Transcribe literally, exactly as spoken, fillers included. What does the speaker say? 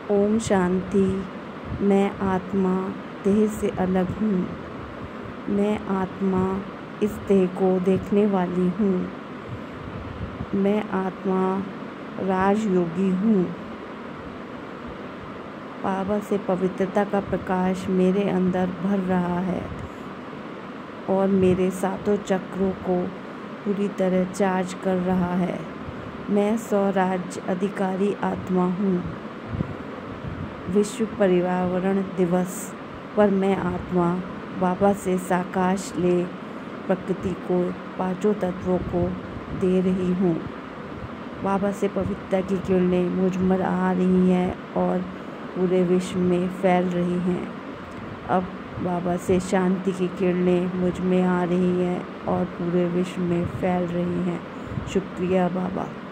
ओम शांति। मैं आत्मा देह से अलग हूँ। मैं आत्मा इस देह को देखने वाली हूँ। मैं आत्मा राजयोगी हूँ। बाबा से पवित्रता का प्रकाश मेरे अंदर भर रहा है और मेरे सातों चक्रों को पूरी तरह चार्ज कर रहा है। मैं स्वराज्य अधिकारी आत्मा हूँ। विश्व पर्यावरण दिवस पर मैं आत्मा बाबा से साकाश ले प्रकृति को पांचों तत्वों को दे रही हूँ। बाबा से पवित्रता की किरणें मुझ पर आ रही हैं और पूरे विश्व में फैल रही हैं। अब बाबा से शांति की किरणें मुझ में आ रही हैं और पूरे विश्व में फैल रही हैं। शुक्रिया बाबा।